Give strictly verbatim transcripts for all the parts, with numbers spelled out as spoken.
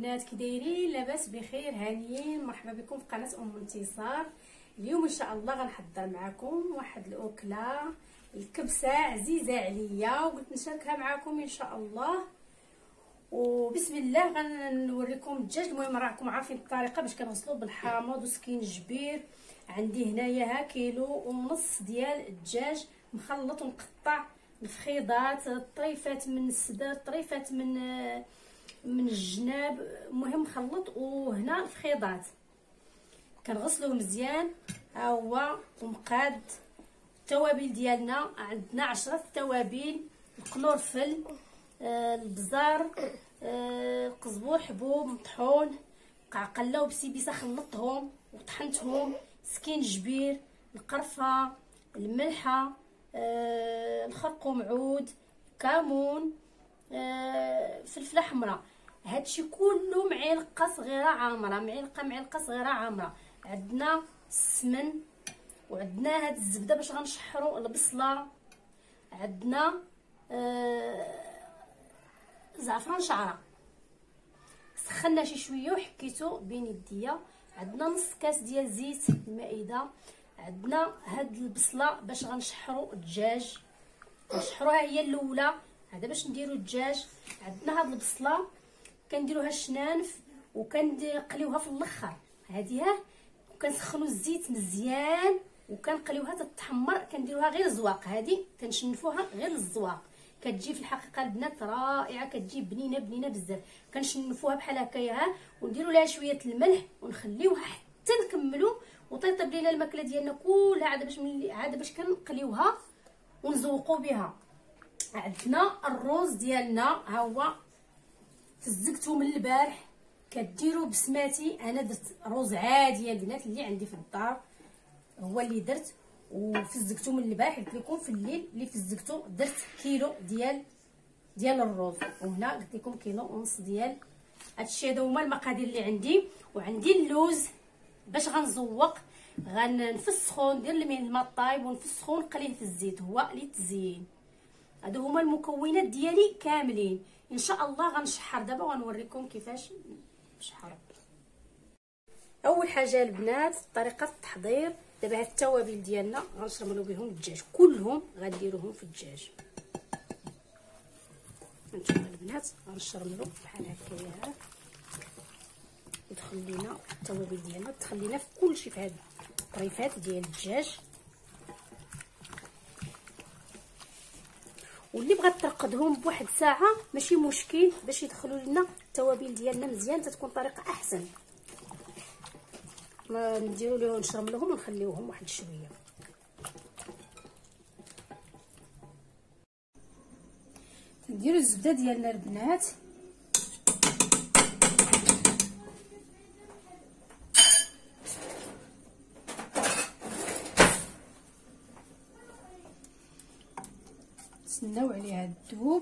البنات، كي دايرين؟ لاباس بخير؟ هانيين؟ مرحبا بكم في قناه ام انتصار. اليوم ان شاء الله غنحضر معكم واحد الاكله، الكبسه عزيزه عليا وقلت نشاركها معكم ان شاء الله. وبسم الله غنوريكم الدجاج. المهم راكم عارفين الطريقه باش كنغسلوه بالحامض وسكينجبير. عندي هنايا ها كيلو ونص ديال الدجاج مخلط ومقطع، الفخيضات، طريفات من الصدر، طريفات من من الجناب، المهم مخلط. وهنا الفخيضات كنغسلوه مزيان ها هو ومقاد. التوابل ديالنا عندنا عشرة توابل: القرنفل، آه البزار، آه القزبور حبوب مطحون، قعقله وبسيبيسه خلطتهم وطحنتهم، سكينجبير، القرفه، الملحه، آه الخرقوم عود، كمون، آه فلفله حمراء. هادشي كله معلقه صغيره عامره، معلقه معلقه صغيره عامره. عندنا السمن، وعندنا هاد الزبده باش غنشحروا البصله، عندنا آه زعفران شعره سخنا شي شويه وحكيته بين يديا. عندنا نص كاس ديال زيت المائده. عندنا هاد البصله باش غنشحروا الدجاج، نشحروها هي الاولى هذا باش نديروا الدجاج. عندنا هاد البصله كنديروها الشنانف وكنقليوها في الاخر هذه ها، وكنسخنوا الزيت مزيان وكنقليوها تتحمر. كنديروها غير زواق، هذه كنشنفوها غير الزواق. كتجي في الحقيقه البنات رائعه، كتجي بنينه بنينه بزاف. كنشنفوها بحال هكايا ها، ونديروا لها شويه الملح ونخليوها حتى نكملوا وطيطيب لينا الماكله ديالنا كلها عاد باش ملي عاد باش كنقليوها ونزوقوا بها. عندنا الروز ديالنا ها هو فزقته من البارح. كديروا بسماتي، انا درت روز عادي البنات اللي عندي في الدار هو اللي درت، وفزقته من البارح. قلت لكم في الليل اللي فزقته درت كيلو ديال ديال الروز، وهنا قلت لكم كيلو ونص ديال هادشي. هادو هما المقادير اللي عندي. وعندي اللوز باش غنزوق، غنفسخو ندير الماء طايب ونفسخو ونقليه في الزيت، هو للتزيين. هادو هما المكونات ديالي كاملين. ان شاء الله غنشحر دابا وغنوريكم كيفاش نشحر. اول حاجه البنات طريقه التحضير. دابا هاد التوابل ديالنا غنشرملو بهم الدجاج كلهم، غنديروهم في الدجاج. هانتوما البنات غنشرملو بحال هكايا، يدخل لينا التوابل ديالنا، تدخل لينا في كلشي في هاد الطريفات ديال الدجاج. واللي بغات ترقدهم بواحد ساعه ماشي مشكل باش يدخلوا لنا التوابل ديالنا مزيان، تتكون طريقه احسن. ما نديروا لهم نشرملوهم ونخليوهم واحد شويه. نديروا الزبده ديالنا البنات، نستناو عليها تذوب.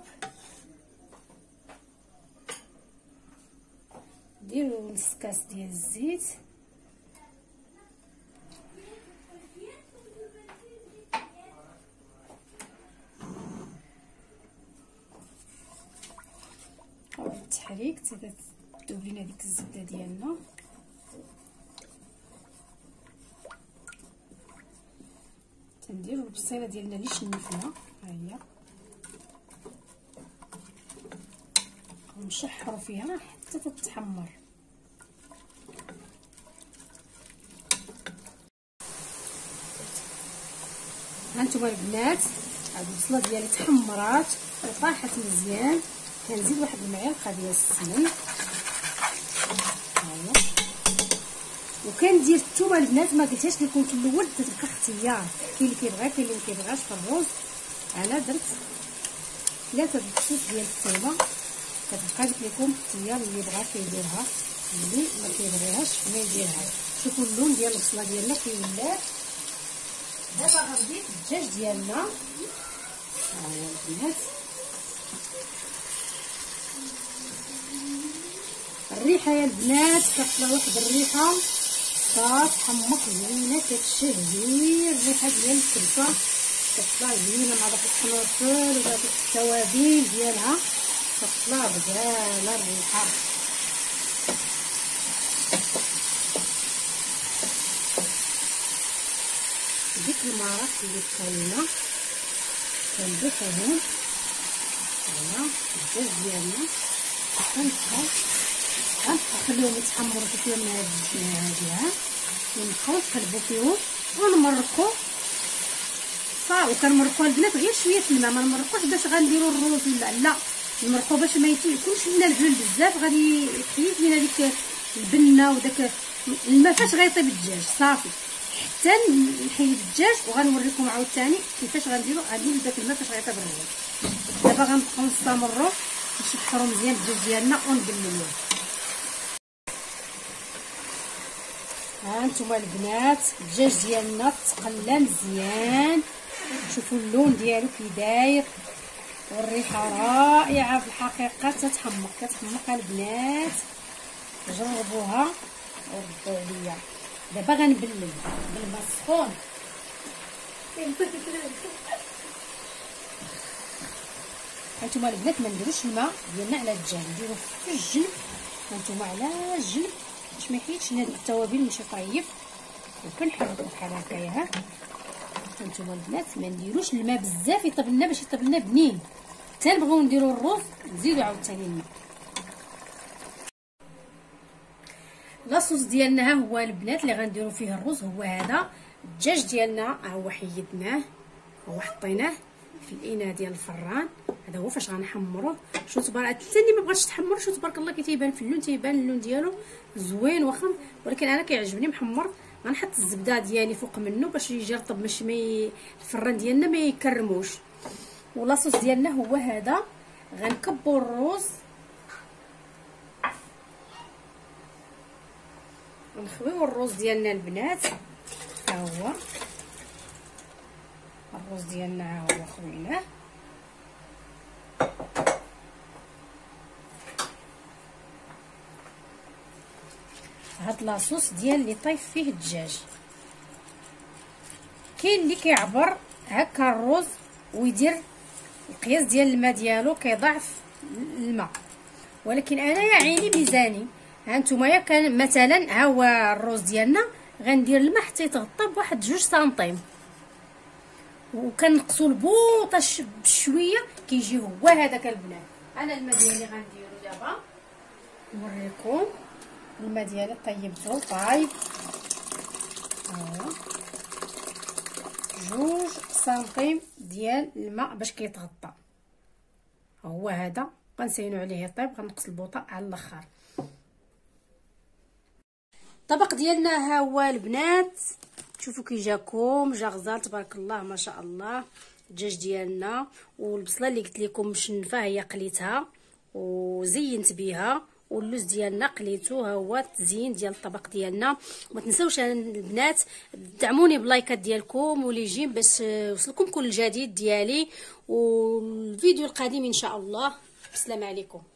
نديروا نص كاس ديال الزيت، التحريك حتى تذوب لينا ديك الزبده ديالنا. تنديروا البصيله ديالنا اللي شنفنا ها هي، ونشحروا فيها حتى تتحمر. هانتوما البنات هاد البصله ديالي تحمرات وطاحت مزيان. كنزيد واحد المعلقه ديال السمن هاهي، وكندير الثومه البنات. ما قلتهاش لكم في الاول، تتبقى اختيار، كاين اللي كيبغيها كاين اللي ما كيبغاش في الروز. انا درت ثلاثه الفصوص ديال الثومه، كتبقى قلت لكم اختيار، اللي بغا كيديرها، اللي ما كيبغيهاش ما يديرها. شوفوا اللون ديال البصله ديالنا كي ولات. دابا غنضيف الدجاج ديالنا ها هو البنات. الريحه يا البنات كطلع واحد الريحه كتحمق زوينه، كتشهي الريحه ديال الكبسه، كتطلع زوينه مع داك القرنفل وداك التوابل ديالها، كتطلع بزاله الريحه. ديك المرات اللي كاينه كنضيفوهم على الدجاج ديالنا. كنبقاو غنخليوهم يتحمروا شويه من هاد هادي ها، ونبقاو نقلبو فيهم ونمرقو صافي. وكنمرقوها البنات غير شويه الماء، ما نمرقوش باش غنديروا الرز ولا لا، نمرقو باش ما يكونش لنا الجل بزاف، غادي يحيد لينا ديك البنه وداك الماء فاش غيطيب الدجاج صافي. حتى نحيد الدجاج وغنوريكم عاوتاني كيفاش غنديرو غندير داك الماء فاش غيطيب الرز. دابا غنبقاو نستمروا نشحروا مزيان الدجاج ديالنا ونبللوه. ها انتما البنات الدجاج ديالنا تقلى مزيان، شوفوا اللون ديالو كي داير والريحه رائعه في الحقيقه. تتحمق كتحمق البنات، جربوها وردوا عليا. دابا غنبلل بالماء السخون. هانتوما البنات ما نديروش الماء ديالنا على الدجاج، نديرو في الجلب هانتوما على الجلب باش ما يحيدش لنا التوابل ماشي طيب. وكنحركو بحال هكايا ها. هانتوما البنات ما نديروش الماء بزاف يطيب لنا باش يطيب لنا بنين. حتى نبغيو نديرو الرز نزيدو عاوتاني الماء. لاصوص ديالنا ها هو البنات اللي غنديرو فيه الرز هو هذا. الدجاج ديالنا ها هو حيدناه، هو حطيناه في الاناء ديال الفران. هذا هو فاش غنحمروه. شو تبارك حتى اللي ما بغاش تحمر شو تبارك الله كي تيبان في اللون، تيبان اللون ديالو زوين واخا، ولكن انا كيعجبني محمر. غنحط الزبده ديالي فوق منه باش يجي رطب، باش مي الفران ديالنا ما يكرموش. ولاصوص ديالنا هو هذا. غنكبوا الرز ونخويو الرز ديالنا البنات. ها هو الرز ديالنا، ها هو خويناه. هاد لاصوص ديال اللي طايف فيه الدجاج. كاين اللي كيعبر هكا الرز ويدير القياس ديال الماء ديالو كيضاعف الماء، ولكن انا يا عيني ميزاني. ها نتوما يا كان مثلا ها هو الرز ديالنا غندير الماء حتى يتغطى بواحد جوج سنتيم، وكنقصوا البوطه بشويه كيجي هو هذاك البنات. انا الماء ديالي غنديرو دابا نوريكم. الماء ديالي طيبته طايب، ها جوج سنتيم ديال الماء باش كيتغطى. هو هذا غنسينو عليه يطيب. غنقص البوطه على الاخر. الطبق ديالنا ها هو البنات، شوفوا كي جاكم، جا غزال تبارك الله ما شاء الله. الدجاج ديالنا والبصله اللي قلت لكم مشنفه هي قليتها وزينت بها، واللوز ديالنا قليتو. ها هو التزيين ديال الطبق ديالنا. وما تنساوش البنات دعموني باللايكات ديالكم ولي جيم باش يوصلكم كل جديد ديالي، والفيديو القادم ان شاء الله. السلام عليكم.